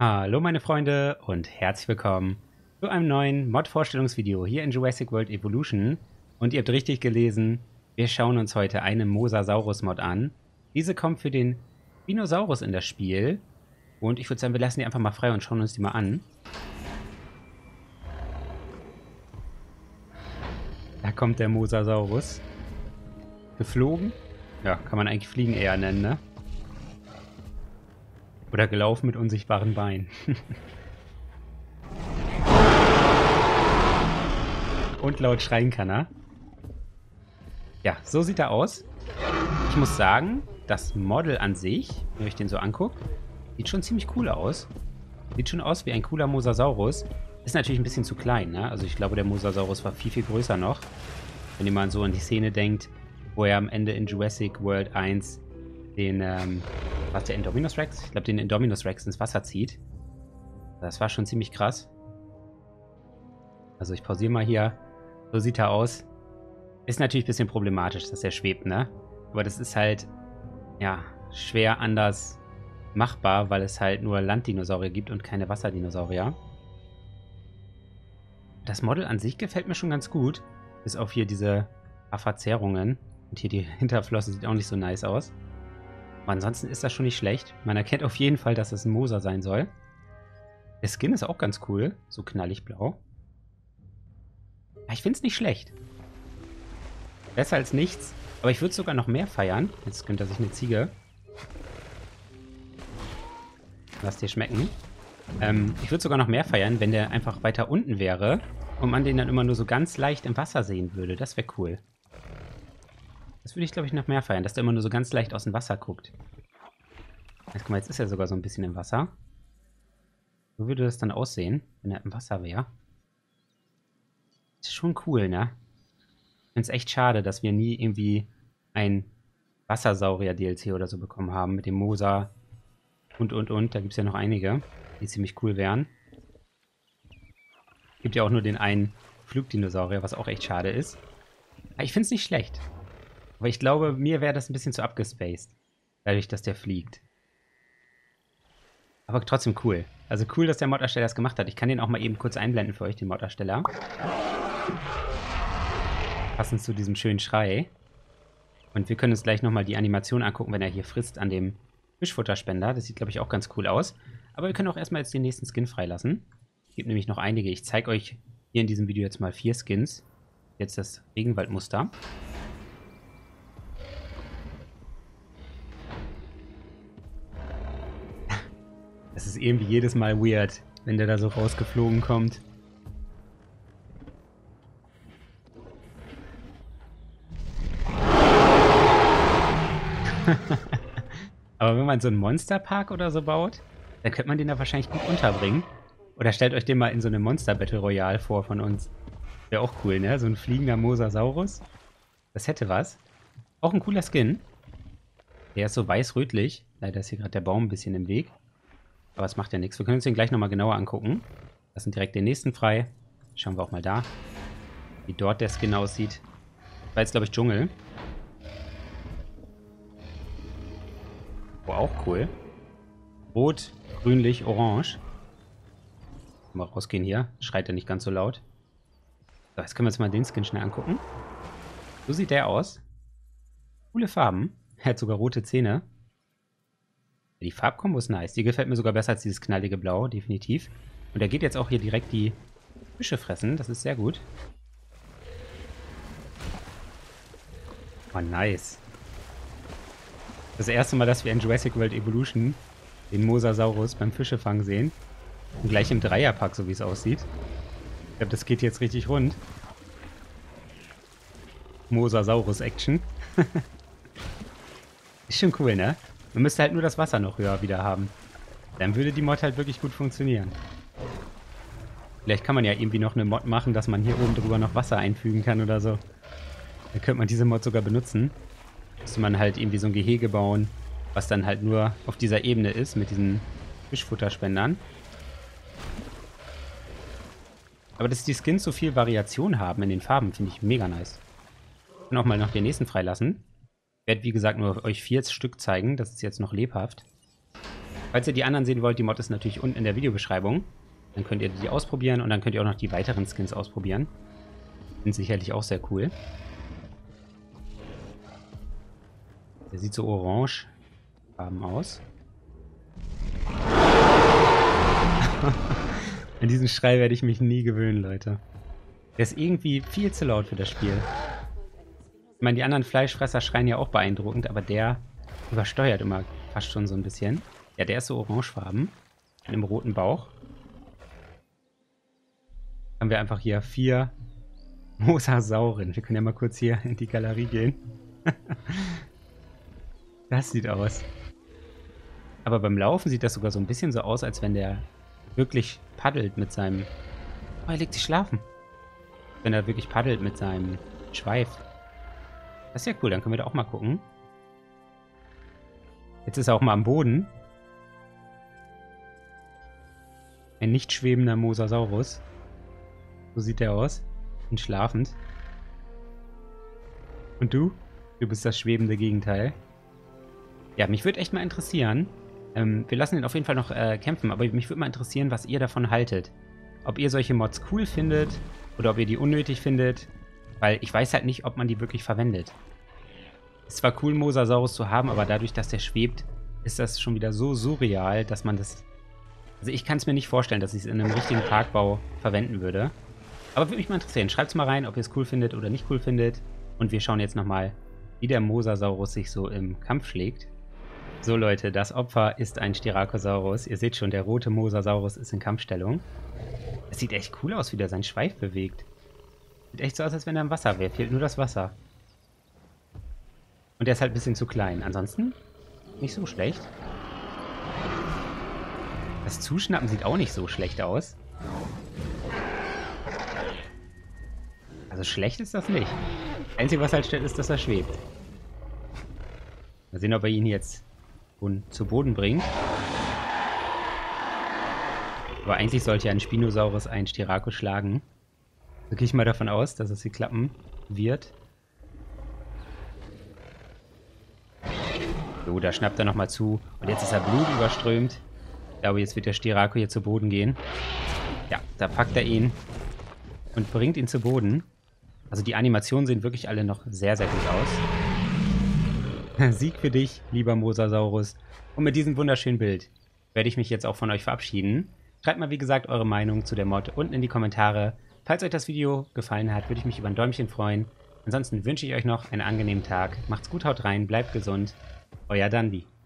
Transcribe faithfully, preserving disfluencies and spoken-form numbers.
Hallo meine Freunde und herzlich willkommen zu einem neuen Mod-Vorstellungsvideo hier in Jurassic World Evolution. Und ihr habt richtig gelesen, wir schauen uns heute eine Mosasaurus-Mod an. Diese kommt für den Spinosaurus in das Spiel. Und ich würde sagen, wir lassen die einfach mal frei und schauen uns die mal an. Da kommt der Mosasaurus. Geflogen? Ja, kann man eigentlich fliegen eher nennen, ne? Oder gelaufen mit unsichtbaren Beinen. Und laut schreien kann er. Ja, so sieht er aus. Ich muss sagen, das Model an sich, wenn ihr euch den so anguckt, sieht schon ziemlich cool aus. Sieht schon aus wie ein cooler Mosasaurus. Ist natürlich ein bisschen zu klein, ne? Also ich glaube, der Mosasaurus war viel, viel größer noch. Wenn ihr mal so an die Szene denkt, wo er am Ende in Jurassic World eins den, ähm, was der Indominus Rex? Ich glaube, den Indominus Rex ins Wasser zieht. Das war schon ziemlich krass. Also ich pausiere mal hier. So sieht er aus. Ist natürlich ein bisschen problematisch, dass er schwebt, ne? Aber das ist halt, ja, schwer anders machbar, weil es halt nur Landdinosaurier gibt und keine Wasserdinosaurier. Das Model an sich gefällt mir schon ganz gut. Bis auf hier diese paar Verzerrungen. Und hier die Hinterflosse sieht auch nicht so nice aus. Aber ansonsten ist das schon nicht schlecht. Man erkennt auf jeden Fall, dass es ein Mosa sein soll. Der Skin ist auch ganz cool. So knallig blau. Ja, ich finde es nicht schlecht. Besser als nichts. Aber ich würde sogar noch mehr feiern. Jetzt gönnt er sich eine Ziege. Lass dir schmecken. Ähm, ich würde sogar noch mehr feiern, wenn der einfach weiter unten wäre. Und man den dann immer nur so ganz leicht im Wasser sehen würde. Das wäre cool. Das würde ich, glaube ich, noch mehr feiern, dass der immer nur so ganz leicht aus dem Wasser guckt. Jetzt, guck mal, jetzt ist er sogar so ein bisschen im Wasser. So würde das dann aussehen, wenn er im Wasser wäre. Ist schon cool, ne? Ich finde es echt schade, dass wir nie irgendwie ein Wassersaurier-D L C oder so bekommen haben. Mit dem Mosa und, und, und. Da gibt es ja noch einige, die ziemlich cool wären. Gibt ja auch nur den einen Flugdinosaurier, was auch echt schade ist. Aber ich finde es nicht schlecht. Aber ich glaube, mir wäre das ein bisschen zu abgespaced. Dadurch, dass der fliegt. Aber trotzdem cool. Also cool, dass der Mod-Ersteller das gemacht hat. Ich kann den auch mal eben kurz einblenden für euch, den Mod-Ersteller. Passend zu diesem schönen Schrei. Und wir können uns gleich nochmal die Animation angucken, wenn er hier frisst an dem Fischfutterspender. Das sieht, glaube ich, auch ganz cool aus. Aber wir können auch erstmal jetzt den nächsten Skin freilassen. Es gibt nämlich noch einige. Ich zeige euch hier in diesem Video jetzt mal vier Skins. Jetzt das Regenwaldmuster. Das ist irgendwie jedes Mal weird, wenn der da so rausgeflogen kommt. Aber wenn man so einen Monsterpark oder so baut, dann könnte man den da wahrscheinlich gut unterbringen. Oder stellt euch den mal in so eine Monster Battle Royale vor von uns. Wäre auch cool, ne? So ein fliegender Mosasaurus. Das hätte was. Auch ein cooler Skin. Der ist so weiß-rötlich. Leider ist hier gerade der Baum ein bisschen im Weg. Aber es macht ja nichts. Wir können uns den gleich nochmal genauer angucken. Lassen direkt den nächsten frei. Schauen wir auch mal da, wie dort der Skin aussieht. Das war jetzt, glaube ich, Dschungel. Oh, auch cool. Rot, grünlich, orange. Mal rausgehen hier. Schreit er nicht ganz so laut. So, jetzt können wir uns mal den Skin schnell angucken. So sieht der aus. Coole Farben. Er hat sogar rote Zähne. Die Farbkombo ist nice. Die gefällt mir sogar besser als dieses knallige Blau, definitiv. Und er geht jetzt auch hier direkt die Fische fressen. Das ist sehr gut. Oh, nice. Das erste Mal, dass wir in Jurassic World Evolution den Mosasaurus beim Fischefangen sehen. Und gleich im Dreierpack, so wie es aussieht. Ich glaube, das geht jetzt richtig rund. Mosasaurus-Action. Ist schon cool, ne? Man müsste halt nur das Wasser noch höher wieder haben. Dann würde die Mod halt wirklich gut funktionieren. Vielleicht kann man ja irgendwie noch eine Mod machen, dass man hier oben drüber noch Wasser einfügen kann oder so. Dann könnte man diese Mod sogar benutzen. Müsste man halt irgendwie so ein Gehege bauen, was dann halt nur auf dieser Ebene ist, mit diesen Fischfutterspendern. Aber dass die Skins so viel Variation haben in den Farben, finde ich mega nice. Ich kann auch mal noch den nächsten freilassen. Ich werde, wie gesagt, nur euch vier Stück zeigen. Das ist jetzt noch lebhaft. Falls ihr die anderen sehen wollt, die Mod ist natürlich unten in der Videobeschreibung. Dann könnt ihr die ausprobieren und dann könnt ihr auch noch die weiteren Skins ausprobieren. Sind sicherlich auch sehr cool. Der sieht so orangefarben aus. An diesen Schrei werde ich mich nie gewöhnen, Leute. Der ist irgendwie viel zu laut für das Spiel. Ich meine, die anderen Fleischfresser schreien ja auch beeindruckend, aber der übersteuert immer fast schon so ein bisschen. Ja, der ist so orangefarben. Mit einem roten Bauch. Haben wir einfach hier vier Mosasauren. Wir können ja mal kurz hier in die Galerie gehen. Das sieht aus. Aber beim Laufen sieht das sogar so ein bisschen so aus, als wenn der wirklich paddelt mit seinem... Oh, er legt sich schlafen. Wenn er wirklich paddelt mit seinem Schweif. Das ist ja cool, dann können wir da auch mal gucken. Jetzt ist er auch mal am Boden. Ein nicht schwebender Mosasaurus. So sieht der aus. Und schlafend. Und du? Du bist das schwebende Gegenteil. Ja, mich würde echt mal interessieren. Ähm, wir lassen ihn auf jeden Fall noch äh, kämpfen, aber mich würde mal interessieren, was ihr davon haltet. Ob ihr solche Mods cool findet oder ob ihr die unnötig findet. Weil ich weiß halt nicht, ob man die wirklich verwendet. Es ist zwar cool, Mosasaurus zu haben, aber dadurch, dass der schwebt, ist das schon wieder so surreal, dass man das... Also ich kann es mir nicht vorstellen, dass ich es in einem richtigen Parkbau verwenden würde. Aber würde mich mal interessieren. Schreibt es mal rein, ob ihr es cool findet oder nicht cool findet. Und wir schauen jetzt nochmal, wie der Mosasaurus sich so im Kampf schlägt. So Leute, das Opfer ist ein Styracosaurus. Ihr seht schon, der rote Mosasaurus ist in Kampfstellung. Es sieht echt cool aus, wie der seinen Schweif bewegt. Sieht echt so aus, als wenn er im Wasser wäre. Fehlt nur das Wasser. Und der ist halt ein bisschen zu klein. Ansonsten nicht so schlecht. Das Zuschnappen sieht auch nicht so schlecht aus. Also schlecht ist das nicht. Das Einzige, was halt stört, ist, dass er schwebt. Mal sehen, ob er ihn jetzt zu Boden bringt. Aber eigentlich sollte ja ein Spinosaurus einen Styraco schlagen. Da gehe ich mal davon aus, dass es hier klappen wird. So, da schnappt er nochmal zu. Und jetzt ist er blutüberströmt. Ich glaube, jetzt wird der Styraco hier zu Boden gehen. Ja, da packt er ihn und bringt ihn zu Boden. Also die Animationen sehen wirklich alle noch sehr, sehr gut aus. Sieg für dich, lieber Mosasaurus. Und mit diesem wunderschönen Bild werde ich mich jetzt auch von euch verabschieden. Schreibt mal, wie gesagt, eure Meinung zu der Mod unten in die Kommentare. Falls euch das Video gefallen hat, würde ich mich über ein Däumchen freuen. Ansonsten wünsche ich euch noch einen angenehmen Tag. Macht's gut, haut rein, bleibt gesund. Euer Dandy.